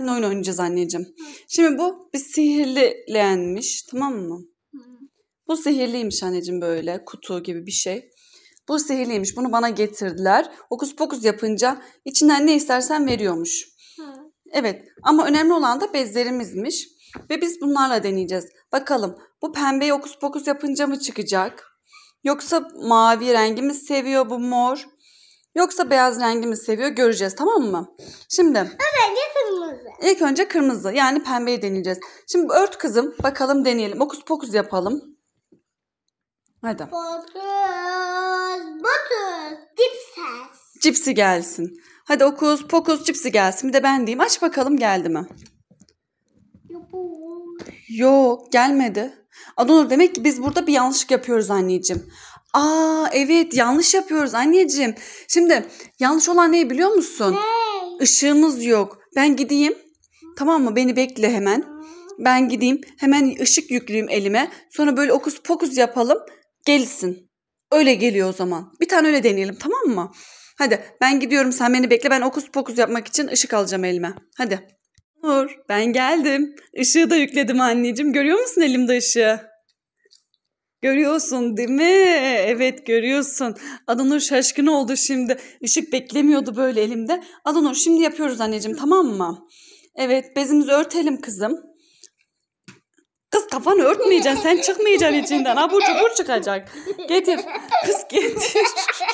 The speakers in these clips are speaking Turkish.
oyun oynayacağız anneciğim. Şimdi bu bir sihirli leğenmiş, tamam mı? Bu sihirliymiş anneciğim, böyle kutu gibi bir şey. Bu sihirliymiş. Bunu bana getirdiler. Hokus pokus yapınca içinden ne istersen veriyormuş. Evet, ama önemli olan da bezlerimizmiş. Ve biz bunlarla deneyeceğiz. Bakalım bu pembeyi hokus pokus yapınca mı çıkacak? Yoksa mavi rengi mi seviyor bu mor? Yoksa beyaz rengi mi seviyor, göreceğiz, tamam mı? Şimdi ilk önce kırmızı, yani pembeyi deneyeceğiz. Şimdi ört kızım, bakalım deneyelim. Hokus pokus yapalım. Hadi. Cipsi gelsin. Hadi hokus pokus cipsi gelsin. Bir de ben diyeyim. Aç bakalım, geldi mi? Yok, gelmedi. Adanur, demek ki biz burada bir yanlışlık yapıyoruz anneciğim. Evet, yanlış yapıyoruz anneciğim. Şimdi yanlış olan ne biliyor musun? Işığımız yok. Ben gideyim. Tamam mı? Beni bekle hemen. Ben gideyim. Hemen ışık yükleyeyim elime. Sonra böyle hokus pokus yapalım. Gelsin. Öyle geliyor o zaman. Bir tane öyle deneyelim, tamam mı? Hadi ben gidiyorum, sen beni bekle. Ben hokus pokus yapmak için ışık alacağım elime. Hadi. Nur, ben geldim. Işığı da yükledim anneciğim. Görüyor musun elimde ışığı? Görüyorsun değil mi? Evet, görüyorsun. Adanur şaşkın oldu şimdi. Işık beklemiyordu böyle elimde. Adanur, şimdi yapıyoruz anneciğim, tamam mı? Evet, bezimizi örtelim kızım. Kız, kafanı örtmeyeceksin. Sen çıkmayacaksın içinden. Abur cubur çıkacak. Getir. Kız getir.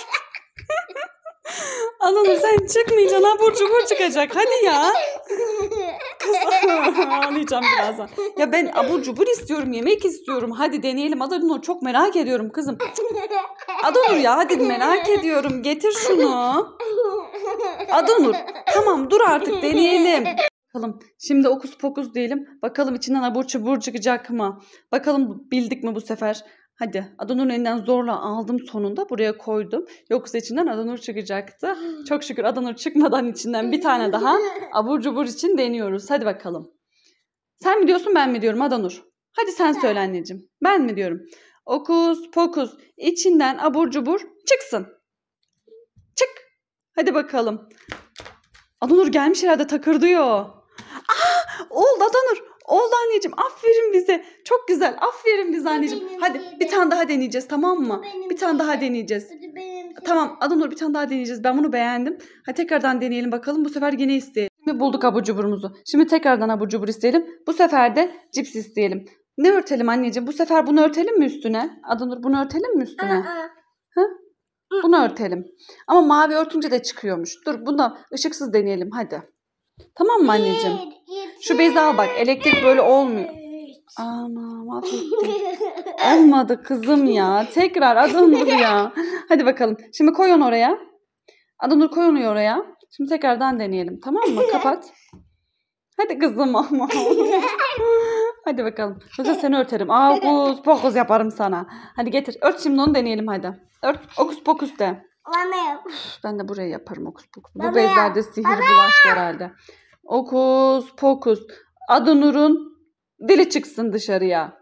Adanur, sen çıkmayacaksın. Abur cubur çıkacak. Hadi ya. Kız, ağlayacağım birazdan. Ya ben abur cubur istiyorum. Yemek istiyorum. Hadi deneyelim. Adanur, çok merak ediyorum kızım. Adanur ya, hadi merak ediyorum. Getir şunu. Adanur, tamam dur artık, deneyelim. Bakalım şimdi hokus pokus diyelim. Bakalım içinden abur cubur çıkacak mı? Bakalım bildik mi bu sefer? Hadi, Adanur'un elinden zorla aldım, sonunda buraya koydum. Yoksa içinden Adanur çıkacaktı. Çok şükür Adanur çıkmadan içinden bir tane daha abur cubur için deniyoruz. Hadi bakalım. Sen mi diyorsun, ben mi diyorum Adanur? Hadi sen söyle anneciğim. Ben mi diyorum? Hokus pokus içinden abur cubur çıksın. Çık. Hadi bakalım. Adanur gelmiş herhalde, takırdıyor. Oldu Adanur. Oldu anneciğim. Aferin bize. Çok güzel. Aferin bize anneciğim. Hadi bir tane daha deneyeceğiz, tamam mı? Bir tane daha deneyeceğiz. Tamam Adanur, bir tane daha deneyeceğiz. Ben bunu beğendim. Hadi tekrardan deneyelim bakalım. Bu sefer yine isteyelim. Şimdi bulduk abur cuburumuzu. Şimdi tekrardan abur cubur isteyelim. Bu sefer de cips isteyelim. Ne örtelim anneciğim? Bu sefer bunu örtelim mi üstüne? Adanur, bunu örtelim mi üstüne? Ha? Bunu örtelim. Ama mavi örtünce de çıkıyormuş. Dur, bunu da ışıksız deneyelim hadi. Tamam mı anneciğim? Şu bezi al bak. Elektrik böyle olmuyor. Ana, mahvettim. Olmadı kızım ya. Tekrar Adanur ya. Hadi bakalım. Şimdi koy onu oraya. Adanur, koy onu oraya. Şimdi tekrardan deneyelim. Tamam mı? Kapat. Hadi kızım ama. Hadi bakalım. Yoksa seni örterim. Hokus pokus yaparım sana. Hadi getir. Ört şimdi, onu deneyelim hadi. Ört. Hokus pokus de. Ben de buraya yaparım hokus pokus. Bu bezlerde sihir bulaştı herhalde. Hokus pokus. Adanur'un dili çıksın dışarıya.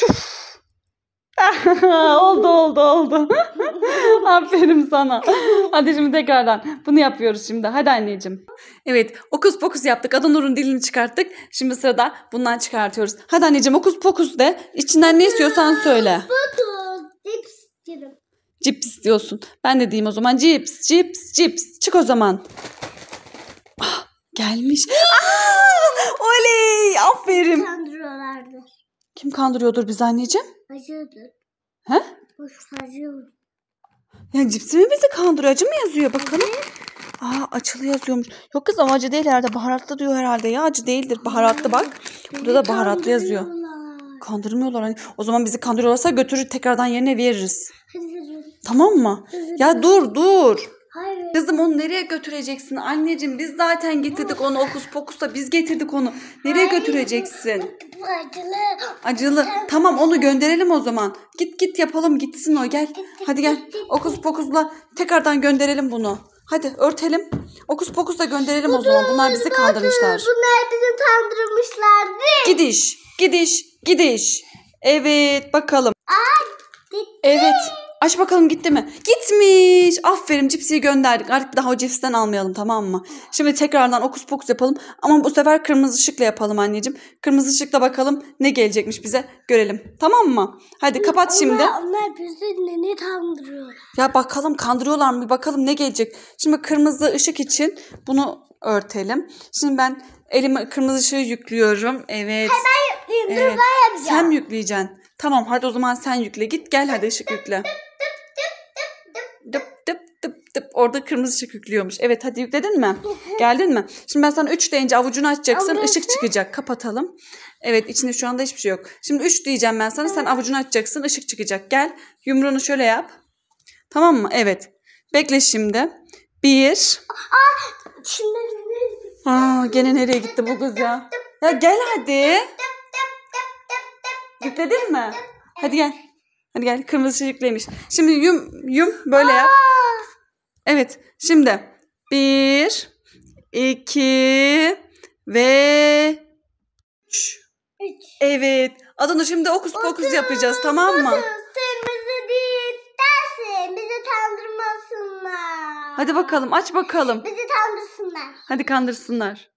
oldu. Aferin sana. Hadi şimdi tekrardan bunu yapıyoruz şimdi. Hadi anneciğim. Evet, hokus pokus yaptık. Adanur'un dilini çıkarttık. Şimdi sırada bundan çıkartıyoruz. Hadi anneciğim, hokus pokus de. İçinden ne istiyorsan söyle. Cips istiyorsun. Ben de diyeyim o zaman. Cips. Çık o zaman. Gelmiş. Oley! Aferin. Kandırıyorlardı. Kim kandırıyordur bizi anneciğim? Acıdır. He? Acıdır. Ya cipsi mi bizi kandırıyor? Acı mı yazıyor bakalım? Acılı yazıyormuş. Yok kız, o acı değil herhalde. Baharatlı diyor herhalde ya. Acı değildir. Baharatlı bak. Burada da baharatlı yazıyor. Kandırmıyorlar. Hani. O zaman bizi kandırıyorlarsa götürür, tekrardan yerine veririz. Tamam mı? Ya dur. Hayır. Kızım, onu nereye götüreceksin? Anneciğim, biz zaten getirdik onu hokus pokusla. Biz getirdik onu. Nereye götüreceksin? Acılı. Tamam, onu gönderelim o zaman. Git yapalım, gitsin o, gel. Hadi gel. Hokus pokusla tekrardan gönderelim bunu. Hadi örtelim. Hokus pokusla gönderelim o zaman. Bunlar bizi kandırmışlar. Bunlar bizi kandırmışlardı. Gidiş. Evet, bakalım. Evet. Aç bakalım gitti mi? Gitmiş. Aferin, cipsi gönderdik. Artık daha o cipsten almayalım, tamam mı? Şimdi tekrardan okus pokus yapalım. Ama bu sefer kırmızı ışıkla yapalım anneciğim. Kırmızı ışıkla bakalım ne gelecekmiş bize görelim. Tamam mı? Hadi kapat şimdi. Onlar bizi ne kandırıyor? Ya bakalım kandırıyorlar mı? Bir bakalım ne gelecek. Şimdi kırmızı ışık için bunu örtelim. Şimdi ben elime kırmızı ışığı yüklüyorum. Evet. Dur Evet. ben yapacağım. Sen mi yükleyeceksin? Tamam hadi o zaman sen yükle. Git gel hadi ışık yükle. Dıp dıp dıp dıp. Orada kırmızı ışık yüklüyormuş. Evet hadi yükledin mi? Geldin mi? Şimdi ben sana 3 deyince avucunu açacaksın. Ama Işık çıkacak. Kapatalım. Evet içinde şu anda hiçbir şey yok. Şimdi 3 diyeceğim ben sana. Sen avucunu açacaksın. Işık çıkacak. Gel. Yumruğunu şöyle yap. Tamam mı? Evet. Bekle şimdi. 1. Şimdi Gene nereye gitti bu kız ya? Ya gel hadi. Yükledin mi? Hadi gel. Hadi gel. Kırmızı ışık yüklemiş. Şimdi yum böyle yap. Evet. Şimdi 1, 2 ve 3. Evet. Adana şimdi okus pokus yapacağız, tamam mı? Kırmızı değil dersin. Bizi kandırmasınlar. Hadi bakalım aç bakalım. Bizi kandırsınlar. Hadi kandırsınlar.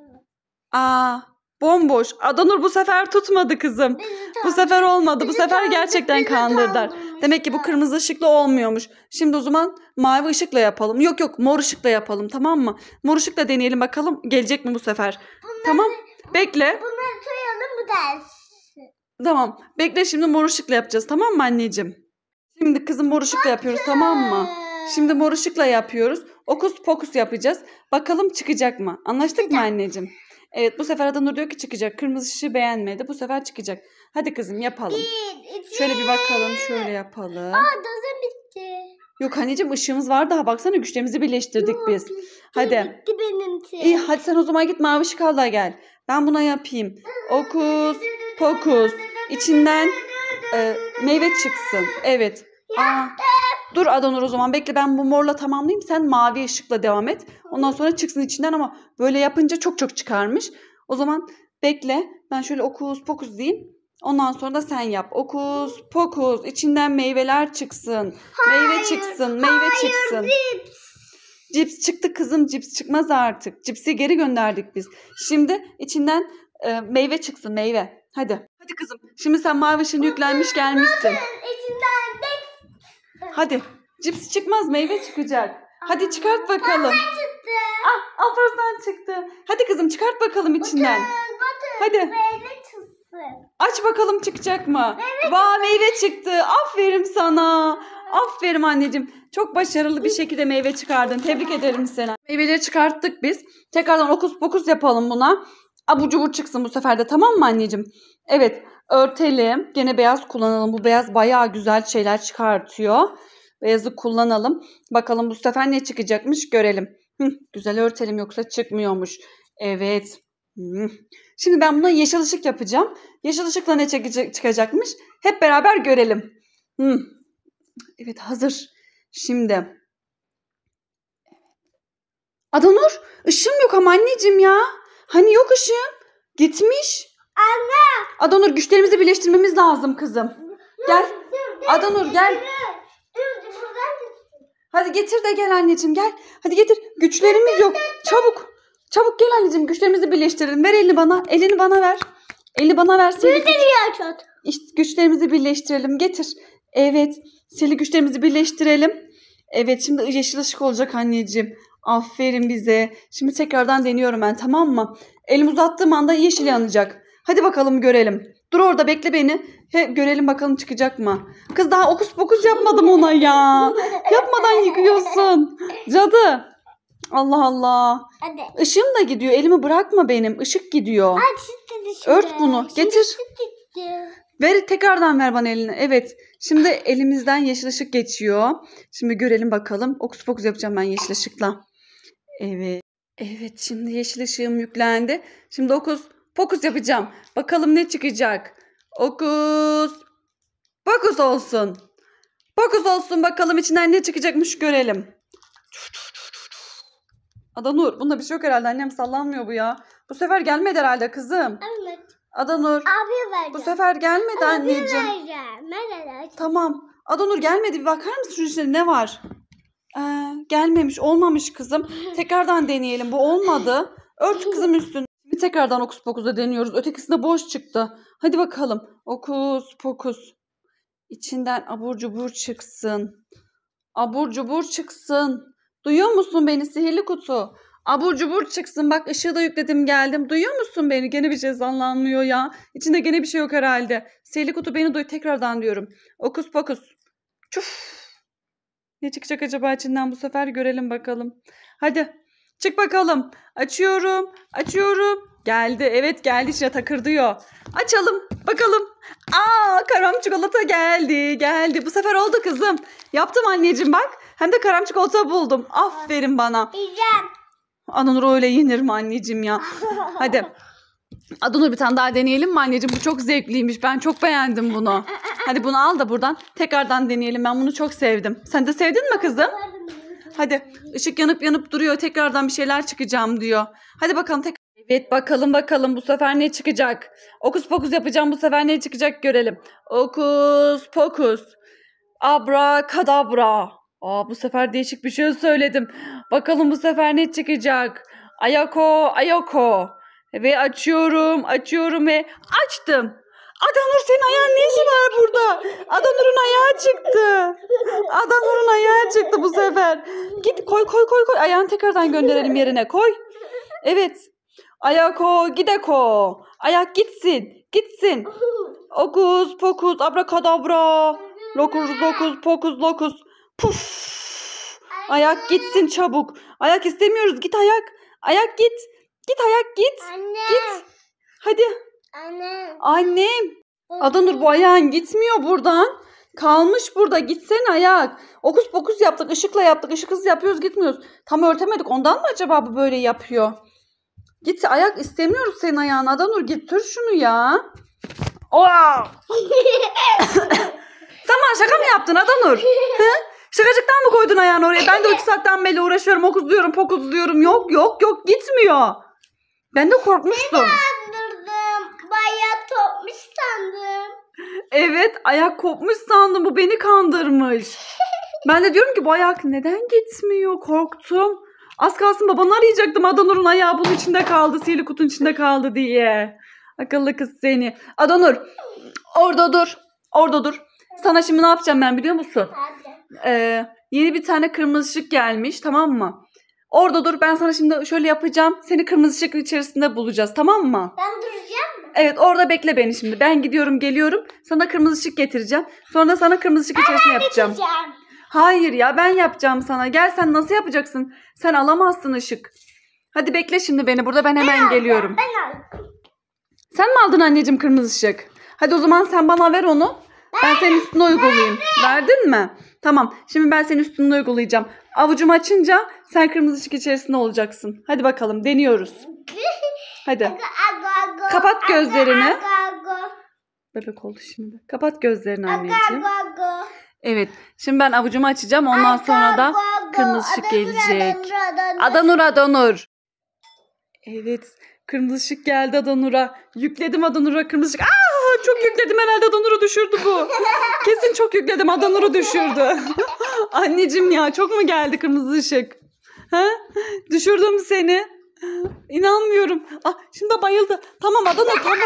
Bomboş. Adanur bu sefer tutmadı kızım. Bu sefer olmadı. Bu sefer gerçekten kandırdılar. Demek ki bu kırmızı ışıkla olmuyormuş. Şimdi o zaman mavi ışıkla yapalım. Yok mor ışıkla yapalım, tamam mı? Mor ışıkla deneyelim bakalım gelecek mi bu sefer. Tamam. Bekle. Bunları koyalım bu dersi. Tamam. Bekle şimdi mor ışıkla yapacağız, tamam mı anneciğim? Şimdi kızım mor ışıkla yapıyoruz, tamam mı? Şimdi mor ışıkla yapıyoruz. Okus pokus yapacağız. Bakalım çıkacak mı? Anlaştık mı anneciğim? Evet bu sefer Adanur diyor ki çıkacak. Kırmızı ışığı beğenmedi. Bu sefer çıkacak. Hadi kızım yapalım. Şöyle bir bakalım. Şöyle yapalım. Dozum bitti. Yok anneciğim ışığımız var daha. Baksana güçlerimizi birleştirdik biz. Hadi. Bitti benimki. İyi hadi sen o zaman git mavi ışık al da gel. Ben buna yapayım. Okus pokus. İçinden meyve çıksın. Evet. Dur Adanur o zaman bekle ben bu morla tamamlayayım. Sen mavi ışıkla devam et. Ondan sonra çıksın içinden ama böyle yapınca çok çıkarmış. O zaman bekle ben şöyle okus pokus diyeyim. Ondan sonra da sen yap. Okus pokus içinden meyveler çıksın. Meyve çıksın. Çıksın. Cips çıktı kızım. Cips çıkmaz artık. Cipsi geri gönderdik biz. Şimdi içinden meyve çıksın meyve. Hadi. Hadi kızım. Şimdi sen mavi ışığın yüklenmiş gelmişsin. İçinden de Hadi. Cips çıkmaz meyve çıkacak. Hadi çıkart bakalım. çıktı. Alparslan çıktı. Hadi kızım çıkart bakalım içinden. Hadi. Meyve çıksın. Aç bakalım çıkacak mı? Meyve çıktı. Aferin sana. Aferin anneciğim. Çok başarılı bir şekilde meyve çıkardın. Tebrik ederim seni. Meyveleri çıkarttık biz. Tekrardan okus pokus yapalım buna. Abur cubur çıksın bu sefer de, tamam mı anneciğim? Evet örtelim. Gene beyaz kullanalım. Bu beyaz bayağı güzel şeyler çıkartıyor. Beyazı kullanalım. Bakalım bu sefer ne çıkacakmış görelim. Güzel örtelim yoksa çıkmıyormuş. Evet. Şimdi ben buna yeşil ışık yapacağım. Yeşil ışıkla ne çıkacakmış? Hep beraber görelim. Evet hazır. Şimdi. Adanur ışığım yok ama anneciğim ya. Hani yok ışığım. Gitmiş. Anne. Adanur güçlerimizi birleştirmemiz lazım kızım. Gel. Adanur gel. Dur buradan. Hadi getir de gel anneciğim gel. Hadi getir. Güçlerimiz yok. Çabuk. Çabuk gel anneciğim. Güçlerimizi birleştirelim. Ver elini bana. Elini bana ver. Elini bana ver. İşte güçlerimizi birleştirelim. Getir. Evet. Sihirli güçlerimizi birleştirelim. Evet şimdi yeşil ışık olacak anneciğim. Aferin bize. Şimdi tekrardan deniyorum ben, tamam mı? Elimi uzattığım anda yeşil yanacak. Hadi bakalım görelim. Dur orada bekle beni. Görelim bakalım çıkacak mı? Kız daha okus pokus yapmadım ona ya. Yapmadan yıkıyorsun. Cadı. Allah Allah. Hadi. Işığım da gidiyor. Elimi bırakma benim. Işık gidiyor. Ört bunu. Getir. Ver tekrardan ver bana elini. Evet. Şimdi elimizden yeşil ışık geçiyor. Şimdi görelim bakalım. Okus pokus yapacağım ben yeşil ışıkla. Evet. Evet şimdi yeşil ışığım yüklendi. Şimdi okus pokus yapacağım. Bakalım ne çıkacak. Okus pokus olsun. Pokus olsun bakalım içinden ne çıkacakmış görelim. Adanur bunda bir şey yok herhalde. Annem sallanmıyor bu ya. Bu sefer gelmedi herhalde kızım. Evet. Adanur. Abiye vereceğim. Bu sefer gelmedi anneciğim. Abiye vereceğim. Tamam. Adanur gelmedi. Bir bakar mısın şunun içinde ne var? Gelmemiş. Olmamış kızım. Tekrardan deneyelim. Bu olmadı. Ört kızım üstünü. Bir tekrardan okus pokusa deniyoruz. Ötekisi de boş çıktı. Hadi bakalım. Okus pokus. İçinden abur cubur çıksın. Abur cubur çıksın. Duyuyor musun beni sihirli kutu? Abur cubur çıksın. Bak ışığı da yükledim geldim. Duyuyor musun beni? Gene bir şey zanlanmıyor ya. İçinde gene bir şey yok herhalde. Sihirli kutu beni duy. Tekrardan diyorum. Okus pokus. Çuf. Ne çıkacak acaba içinden bu sefer görelim bakalım. Hadi çık bakalım. Açıyorum. Açıyorum. Geldi. Evet geldi içine takırdıyor. Açalım bakalım. Karam çikolata geldi. Geldi. Bu sefer oldu kızım. Yaptım anneciğim bak. Hem de karam çikolata buldum. Aferin bana. Yiyeceğim. Adanur öyle yenir mi anneciğim ya? Hadi. Adanur bir tane daha deneyelim mi anneciğim? Bu çok zevkliymiş. Ben çok beğendim bunu. Hadi bunu al da buradan. Tekrardan deneyelim. Ben bunu çok sevdim. Sen de sevdin mi kızım? Hadi. Işık yanıp yanıp duruyor. Tekrardan bir şeyler çıkacağım diyor. Hadi bakalım Evet bakalım bu sefer ne çıkacak? Okus pokus yapacağım bu sefer ne çıkacak görelim. Okus pokus. Abrakadabra. Bu sefer değişik bir şey söyledim. Bakalım bu sefer ne çıkacak? Ayako. Ve açıyorum ve açtım. Adanur senin ayağın ne işi var burada? Adanur'un ayağı çıktı. Adanur'un ayağı çıktı bu sefer. Git koy. Ayağını tekrardan gönderelim yerine koy. Evet. Ayako gideko. Ayak gitsin. Okus pokus abrakadabra. Lokus pokus. Puf. Ayak gitsin çabuk. Ayak istemiyoruz. Git ayak. Ayak git. Git ayak git. Anne. Git. Hadi. Anne. Annem. Adanur bu ayağın gitmiyor buradan. Kalmış burada. Gitsene ayak. Okus pokus yaptık. Işıkla yaptık. Işıksız yapıyoruz gitmiyoruz. Tam örtemedik. Ondan mı acaba bu böyle yapıyor? Git ayak istemiyoruz senin ayağını. Adanur getir şunu ya. Sen bana şaka mı yaptın Adanur? Şakacıktan mı koydun ayağını oraya? Ben de 2 saatten beri uğraşıyorum. Okuzluyorum pokuzluyorum. Yok gitmiyor. Ben de korkmuştum. Kandırdım. Bayağı topmuş sandım. Evet ayak kopmuş sandım. Bu beni kandırmış. Ben de diyorum ki bu ayak neden gitmiyor? Korktum. Az kalsın babanı arayacaktım. Adanur'un ayağı bunun içinde kaldı. Sihirli kutunun içinde kaldı diye. Akıllı kız seni. Adanur orada dur. Sana şimdi ne yapacağım ben biliyor musun? Hadi. Yeni bir tane kırmızı ışık gelmiş, tamam mı? Orada dur, ben sana şimdi şöyle yapacağım. Seni kırmızı ışık içerisinde bulacağız, tamam mı? Ben duracağım mı? Evet, orada bekle beni şimdi. Ben gidiyorum geliyorum. Sana kırmızı ışık getireceğim. Sonra da sana kırmızı ışık içerisinde yapacağım. Bitireceğim. Hayır ya, ben yapacağım sana. Gel, sen nasıl yapacaksın? Sen alamazsın ışık. Hadi bekle şimdi beni burada, ben hemen geliyorum. Ben aldım. Sen mi aldın anneciğim kırmızı ışık? Hadi o zaman sen bana ver onu. Ben senin üstüne uygulayayım. Verdin mi? Tamam. Şimdi ben senin üstüne uygulayacağım. Avucumu açınca sen kırmızı ışık içerisinde olacaksın. Hadi bakalım, deniyoruz. Hadi. Kapat gözlerini. Bebek oldu şimdi. Kapat gözlerini anneciğim. Evet. Şimdi ben avucumu açacağım. Ondan sonra da kırmızı ışık gelecek. Adanur. Evet. Kırmızı ışık geldi Adanur'a. Yükledim Adanur'a kırmızı ışık. Çok yükledim herhalde, Adanur'u düşürdü bu. Kesin çok yükledim, Adanur'u düşürdü. Anneciğim ya, çok mu geldi kırmızı ışık? Ha? Düşürdüm seni. İnanmıyorum. Şimdi bayıldı. Tamam Adanur, tamam.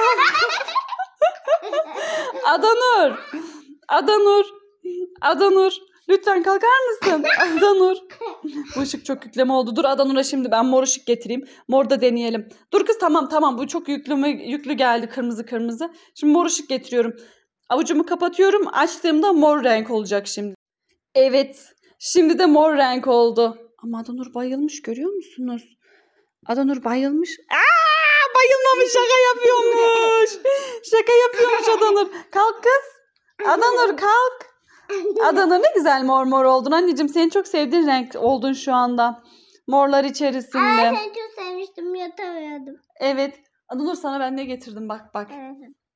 Adanur. Lütfen kalkar mısın? Adanur. Bu ışık çok yükleme oldu. Dur Adanur'a şimdi ben mor ışık getireyim. Mor da deneyelim. Dur kız, tamam. Bu çok yüklü geldi, kırmızı. Şimdi mor ışık getiriyorum. Avucumu kapatıyorum. Açtığımda mor renk olacak şimdi. Evet. Şimdi de mor renk oldu. Ama Adanur bayılmış, görüyor musunuz? Adanur bayılmış. Bayılmamış, şaka yapıyormuş. Şaka yapıyormuş Adanur. Kalk kız. Adanur kalk. Adanur ne güzel mor oldun anneciğim. Senin çok sevdiğin renk oldun şu anda. Morlar içerisinde. Ben çok sevmiştim, yatamıyordum. Evet. Adanur sana ben ne getirdim bak. Evet.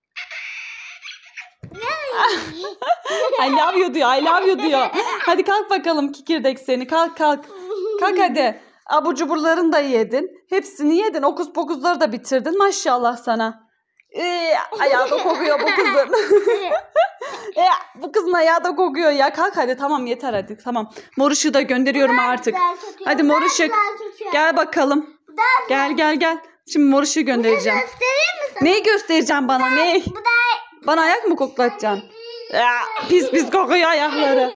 I love you diyor. Hadi kalk bakalım kikirdek seni. Kalk. Kalk hadi. Abur cuburlarını da yedin. Hepsini yedin. Okus pokusları da bitirdin. Maşallah sana. Ayağı da kokuyor bu kızın. Ya, bu kızın ayağı da kokuyor ya. Kalk hadi, tamam yeter hadi, tamam. Mor ışığı da gönderiyorum artık. Hadi mor ışık. Gel bakalım. Gel. Şimdi mor ışığı göndereceğim. Göstereyim mi sana? Neyi göstereceğim bana? Ne? Bu da Bana ayak mı koklatacaksın? Ya, pis kokuyor ayakları.